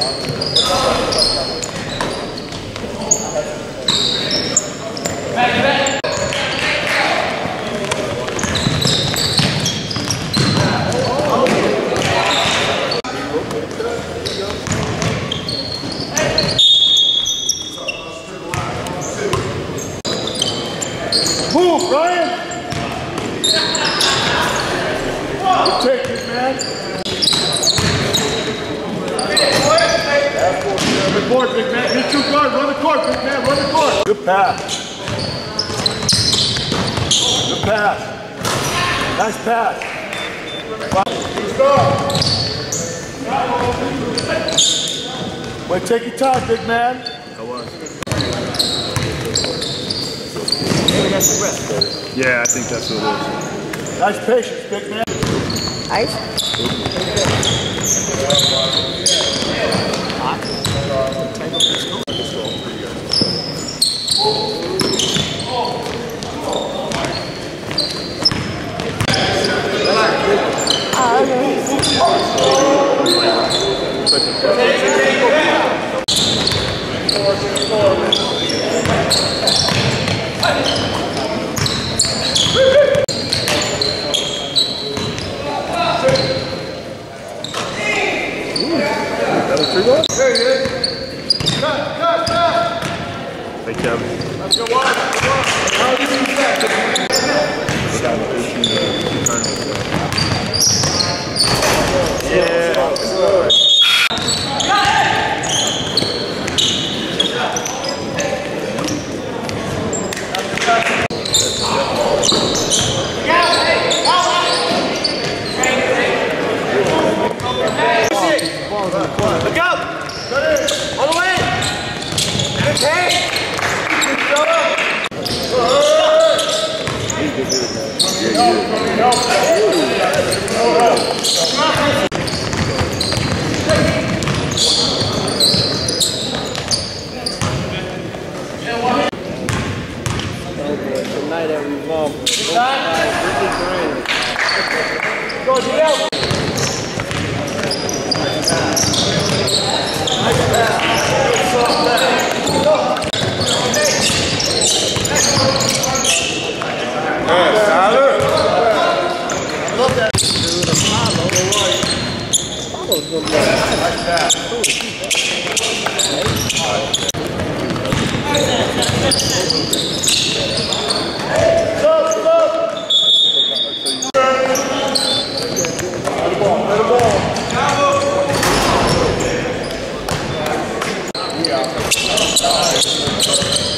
Move, Ryan! Take it, man. Good board, big man. Hit your guard. Run the court, big man. Run the court. Good pass. Good pass. Nice pass. Wait, take your time, big man. I was. Yeah, I think that's what it is. Nice patience, big man. Ice? Hey, Kevin. Let's go on. How did you do that? Yeah. Look out! All the way! Okay! Tonight at Revolve. Go, Gio! Yeah.